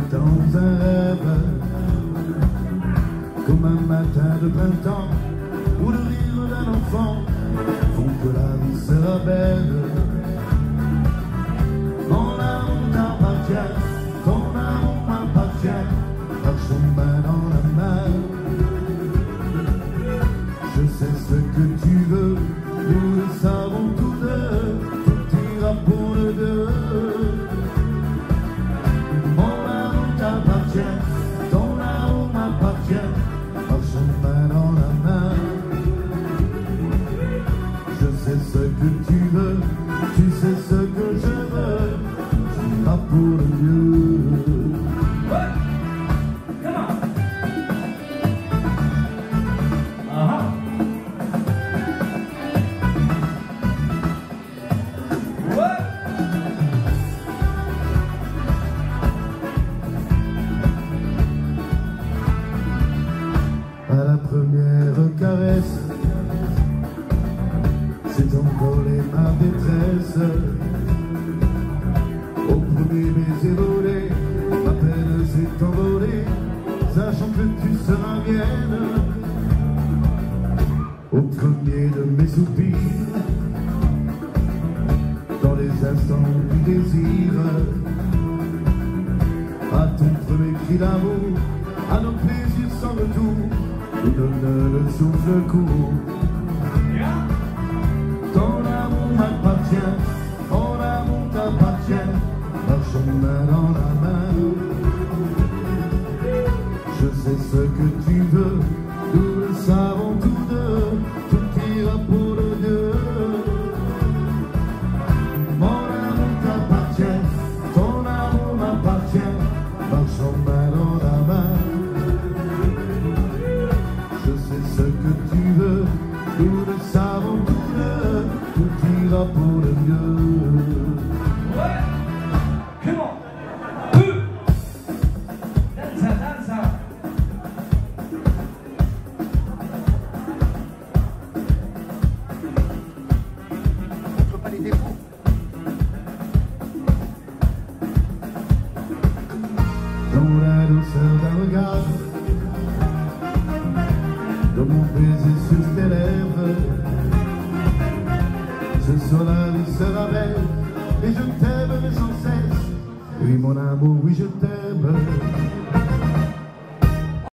dans un rêve, comme un matin de printemps, où le rire d'un enfant font que la vie sera belle. Mon amour t'appartient, ton amour m'appartient, marchons main dans la main. Je sais ce que tu veux, nous le savons tous deux, tout ira pour le deux. Mon amour t'appartient, ton amour m'appartient, marchons main dans la main. Je sais ce que tu veux, tu sais ce que je veux, tout ira pour le mieux. À la première caresse, c'est envolé ma détresse. Au premier baiser volé, ma peine s'est envolée, sachant que tu seras mienne. Au premier de mes soupirs, dans les instants du désir, à ton premier cri d'amour, à nos plaisirs sans retour, nous donne le souffle court. Ton amour m'appartient, mon amour t'appartient, marchons main dans la main. Je sais ce que tu veux, nous le savons tous deux, tout ira pour le deux. Mon amour t'appartient, ton amour m'appartient, marchons main dans la main. Je sais ce que tu veux, nous le savons tous deux, tout ira pour le mieux. Ouais, come on, danza, danza. Montre pas les défauts. Dans la douceur d'un regard, dans mon baiser sur tes lèvres, ce soir la vie sera belle, et je t'aimerai sans cesse. Oui mon amour, oui je t'aime.